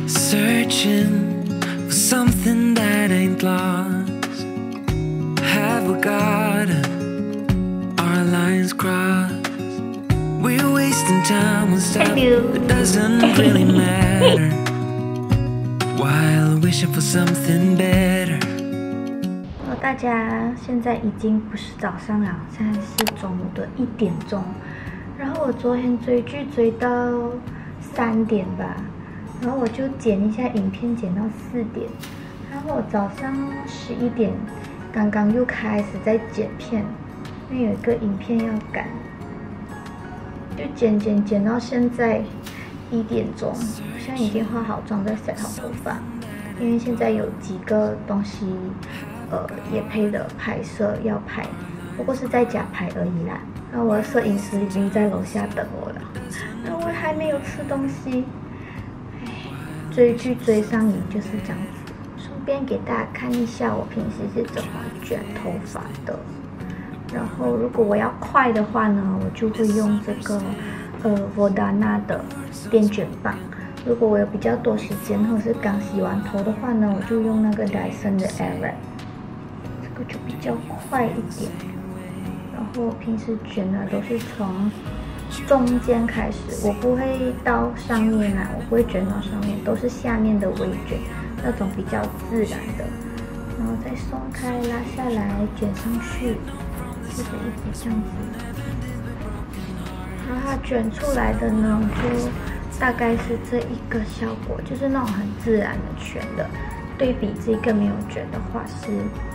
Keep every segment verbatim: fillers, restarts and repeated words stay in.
Searching for something that ain't lost. Have we got our lines crossed? We're wasting time on stuff that doesn't really matter, while wishing for something better. 大家现在已经不是早上了，现在是中午的一点钟。然后我昨天追剧追到三点吧，然后我就剪一下影片，剪到四点。然后我早上十一点刚刚又开始在剪片，因为有一个影片要赶，就剪剪剪到现在一点钟。我现在已经化好妆，在 set 好头发，因为现在有几个东西。 呃，也配的拍摄要拍，不过是在家拍而已啦。然后我的摄影师已经在楼下等我了，然后我还没有吃东西。唉，追剧追上瘾就是这样子。顺便给大家看一下我平时是怎么卷头发的。然后如果我要快的话呢，我就会用这个呃 Vodana 的电卷棒。 如果我有比较多时间，或者是刚洗完头的话呢，我就用那个 Dyson 的 Airwrap， 这个就比较快一点。然后我平时卷呢都是从中间开始，我不会到上面啊，我不会卷到上面，都是下面的微卷，那种比较自然的。然后再松开，拉下来，卷上去，就是一直这样子。然后它卷出来的呢，就 大概是这一个效果，就是那种很自然的卷的，对比这个没有卷的话是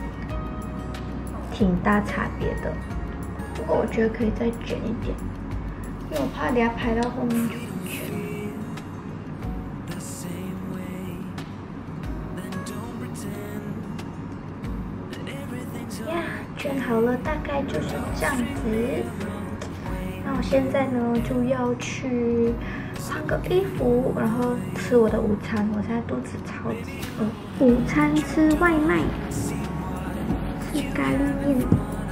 挺大差别的。不过我觉得可以再卷一点，因为我怕等下拍到后面就不卷。呀，卷好了，大概就是这样子。那我现在呢就要去 换个衣服，然后吃我的午餐。我现在肚子超级饿。午餐吃外卖，吃咖喱面。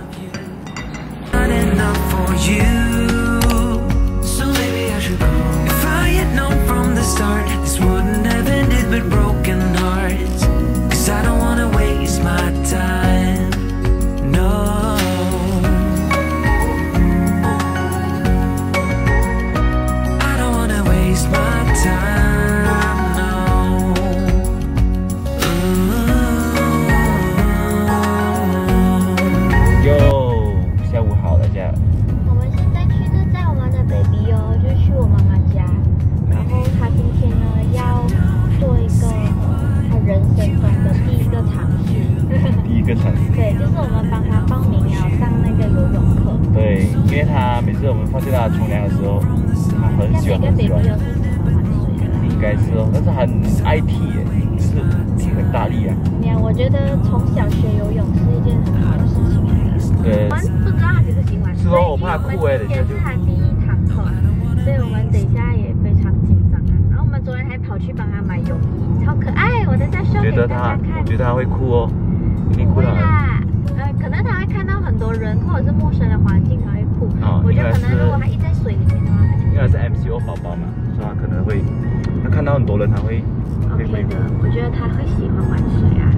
对，就是我们帮他报名了上那个游泳课。对，因为他每次我们发现他冲凉的时候，他很喜欢很喜欢。应该是哦，但是很爱踢耶，就是踢很大力啊。没有，我觉得从小学游泳是一件很好的事情。对。我们不知道他喜不喜欢。是哦，我怕酷哎，等一下就。是他第一堂课，所以我们等一下也非常紧张啊。然后我们昨天还跑去帮他买泳衣，超可爱，我等下秀给大家看。我觉得他会哭哦。 不会啦，呃，可能他会看到很多人或者是陌生的环境，他会哭。哦，我觉得可能如果他一在水里面的话，他就应该是 M C O 宝宝嘛，所以他可能会，他看到很多人，他会会会的。我觉得他会喜欢玩水啊。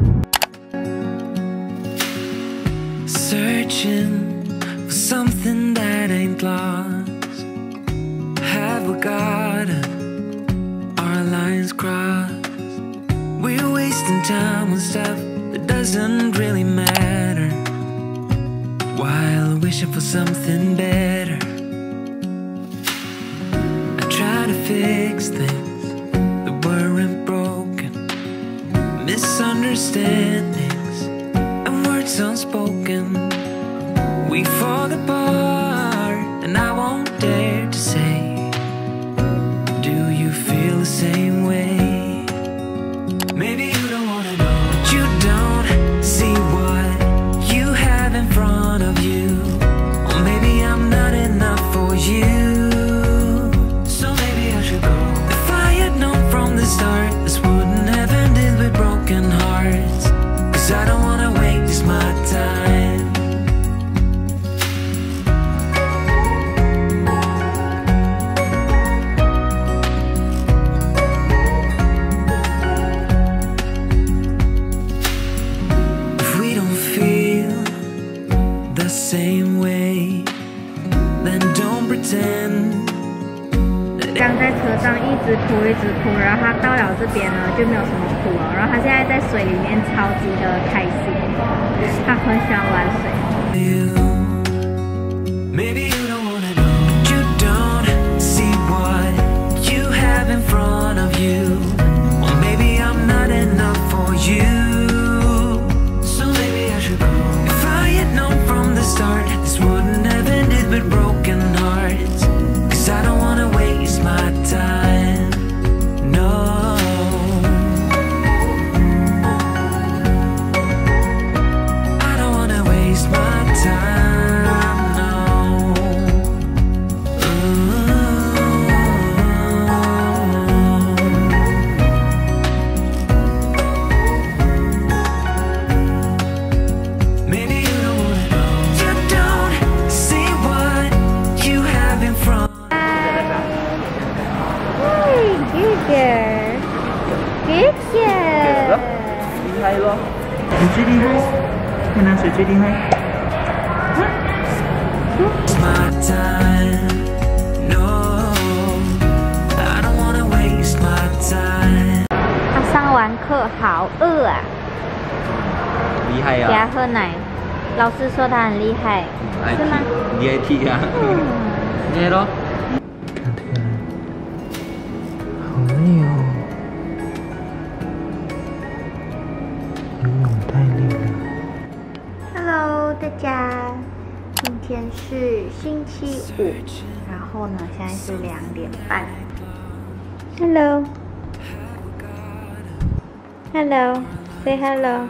Searching for something that ain't lost. Have we got our lines crossed? We're wasting time on stuff that doesn't really matter, while wishing for something better. I try to fix things that weren't broken, misunderstandings and words unspoken. We fall apart and I won't dare to say, do you feel the same way? Maybe you don't wanna know, but you don't see what you have in front of you. Or maybe I'm not enough for you, so maybe I should go. If I had known from the start, this wouldn't have ended with broken hearts. Cause I don't wanna waste my time. 直哭一直哭，然后他到了这边呢就没有什么哭了，然后他现在在水里面超级的开心，他很喜欢玩水。Maybe you don't wanna know, but you don't see what you have in front of you. Or maybe I'm not enough for you. So maybe I should go. If I had known from the start, this wouldn't have ended with broken hearts. Cause I don't wanna waste my time. No. I don't wanna waste my time. Good girl， 厉害咯！你最厉害，看哪谁最厉害？ 他上完课好饿啊！ 厉害呀！ 给他喝奶，老师说他很厉害，是吗？ 厉害踢啊！厉害咯！看看，好累哦。 太累了。 Hello， 大家，今天是星期五，然后呢，现在是两点半。Hello，Hello，say hello。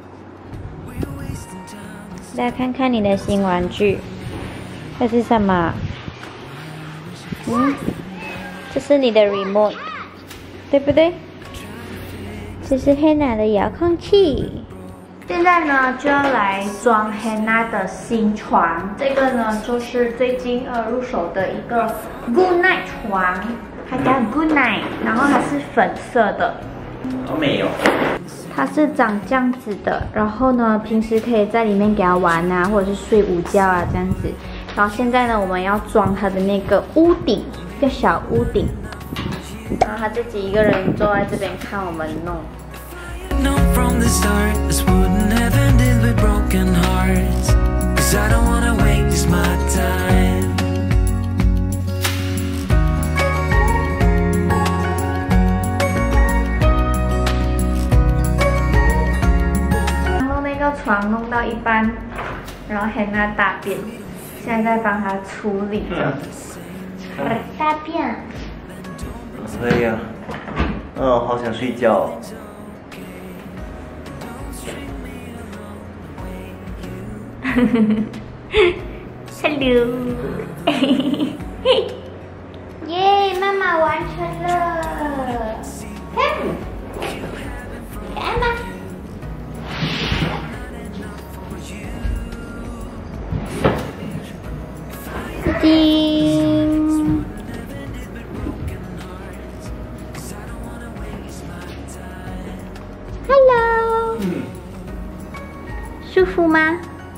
来看看你的新玩具，这是什么？嗯，这是你的 remote， 对不对？这是 Hannah 的遥控器。 现在呢就要来装 Hannah 的新床，这个呢就是最近呃入手的一个 Good Night 床，它叫 Good Night， 然后它是粉色的， 好美哦。 它是长这样子的，然后呢平时可以在里面给它玩啊，或者是睡午觉啊这样子。然后现在呢我们要装它的那个屋顶，一个小屋顶，然后他自己一个人坐在这边看我们弄。 Know from the start this wouldn't have ended with broken hearts. Cause I don't wanna waste my time. 然后那个床弄到一半，然后 Hannah 大便，现在在帮他处理着。大便。 好累呀，嗯，好想睡觉。 Hello， 耶，妈妈完成了，看，看吧。叮 ，Hello， 舒服吗？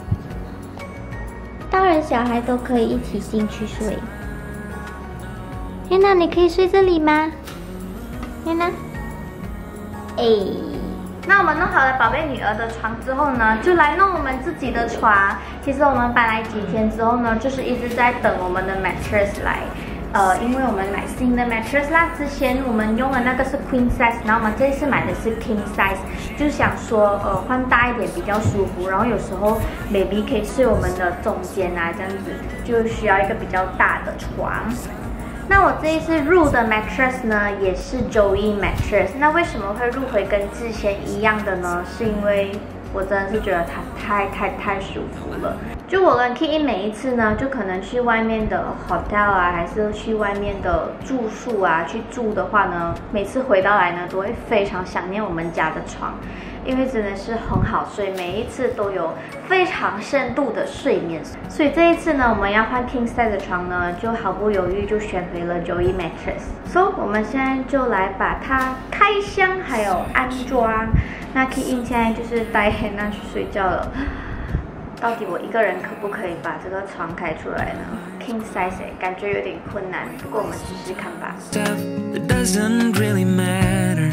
大人小孩都可以一起进去睡。Hannah， 你可以睡这里吗 ？Hannah， 哎，那我们弄好了宝贝女儿的床之后呢，就来弄我们自己的床。其实我们搬来几天之后呢，就是一直在等我们的 mattress 来。呃，因为我们买新的 mattress 啦，之前我们用的那个是 queen size， 然后我们这一次买的是 king size， 就是想说呃换大一点比较舒服，然后有时候 baby 可以睡我们的中间啊，这样子就需要一个比较大的床。那我这一次入的 mattress 呢，也是 Joey mattress。那为什么会入回跟之前一样的呢？是因为我真的是觉得它太太太舒服了。就我跟 Kiki 每一次呢，就可能去外面的 hotel 啊，还是去外面的住宿啊，去住的话呢，每次回到来呢，都会非常想念我们家的床，因为真的是很好睡，每一次都有非常深度的睡眠。所以这一次呢，我们要换 king size 的床呢，就毫不犹豫就选回了 Joey mattress。So 我们现在就来把它开箱还有安装。那 Kiki 现在就是带 Hannah 去睡觉了。到底我一个人可不可以把这个床开出来呢 king size， 感觉有点困难。不过我们试试看吧。 That doesn't really matter.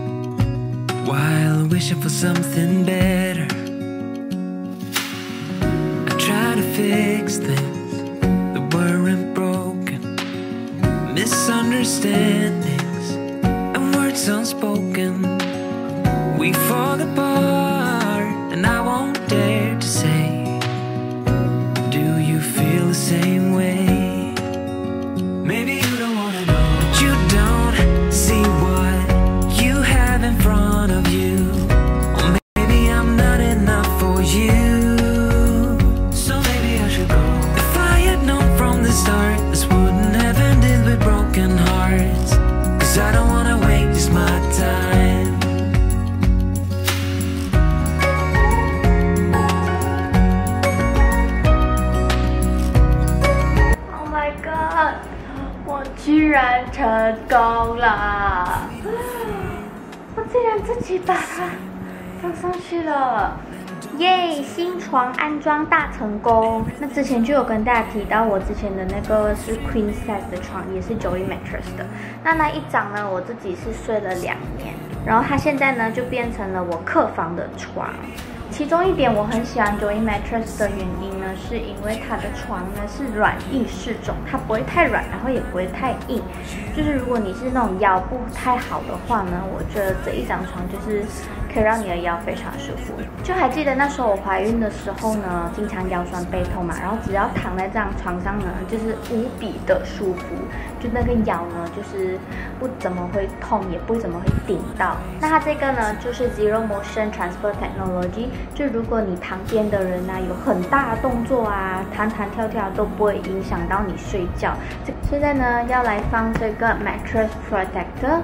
While wishing for something better, I try to fix things that weren't broken, misunderstandings and words unspoken. We fall apart, and I won't dare to say, do you feel the same way? Maybe you don't wanna know, but you don't see what you have in front of you. Or maybe I'm not enough for you, so maybe I should go. If I had known from the start, this wouldn't have ended with broken hearts. Cause I don't wanna waste my time. God, 我居然成功了！我竟然自己把它放上去了，耶！新床安装大成功。那之前就有跟大家提到，我之前的那个是 queen size 的床，也是 Joey Mattress 的。那那一张呢，我自己是睡了两年，然后它现在呢就变成了我客房的床。其中一点我很喜欢 Joey Mattress 的原因呢，是因为它的床呢是软硬适中，它不会太软，然后也不会太硬。就是如果你是那种腰不太好的话呢，我觉得这一张床就是可以让你的腰非常舒服。就还记得那时候我怀孕的时候呢，经常腰酸背痛嘛，然后只要躺在这张床上呢，就是无比的舒服，就那个腰呢就是不怎么会痛，也不怎么会顶到。那它这个呢就是 Zero Motion Transfer Technology。就如果你旁边的人啊有很大的动作啊，弹弹跳跳都不会影响到你睡觉。现在呢要来放这个 mattress protector。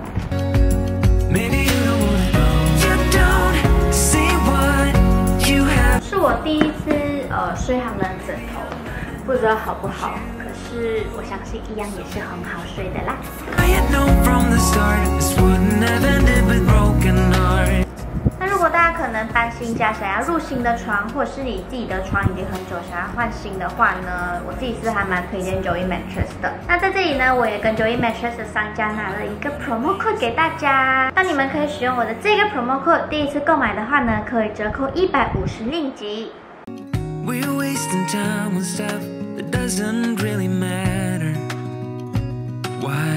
是我第一次呃睡他们的枕头，不知道好不好，可是我相信一样也是很好睡的啦。那如果大家可能搬新家，想要入新的床，或者是你自己的床已经很久，想要换新的话呢，我自己是还蛮推荐 Joey Mattress 的。那在这里呢，我也跟 Joey Mattress 的商家拿了一个 promo code 给大家，那你们可以使用我的这个 promo code， 第一次购买的话呢，可以折扣一百五十令吉。We're wasting time on stuff that doesn't really matter. Why?